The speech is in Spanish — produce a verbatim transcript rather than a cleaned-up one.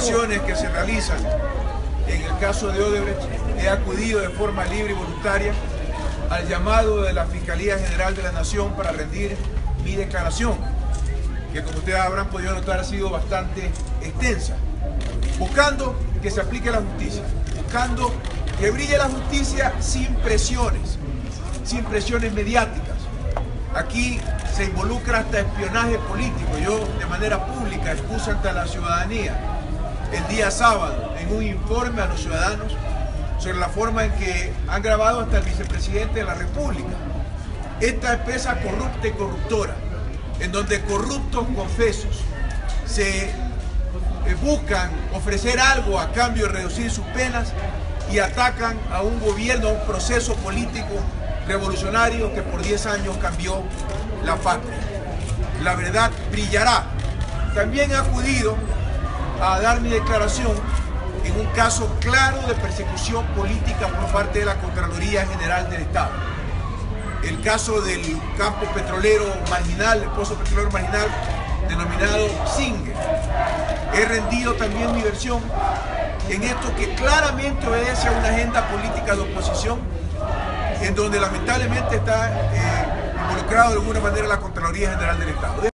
investigaciones que se realizan en el caso de Odebrecht, he acudido de forma libre y voluntaria al llamado de la Fiscalía General de la Nación para rendir mi declaración, que como ustedes habrán podido notar ha sido bastante extensa, buscando que se aplique la justicia, buscando que brille la justicia sin presiones, sin presiones mediáticas. Aquí se involucra hasta espionaje político. Yo de manera pública expuse ante la ciudadanía el día sábado en un informe a los ciudadanos sobre la forma en que han grabado hasta el vicepresidente de la República. Esta empresa corrupta y corruptora, en donde corruptos confesos se eh, buscan ofrecer algo a cambio de reducir sus penas y atacan a un gobierno, a un proceso político revolucionario que por diez años cambió la patria. La verdad brillará. También he acudido a dar mi declaración en un caso claro de persecución política por parte de la Contraloría General del Estado. El caso del campo petrolero marginal, el pozo petrolero marginal denominado Zingue. He rendido también mi versión en esto que claramente obedece a una agenda política de oposición, en donde lamentablemente está eh, involucrado de alguna manera la Contraloría General del Estado.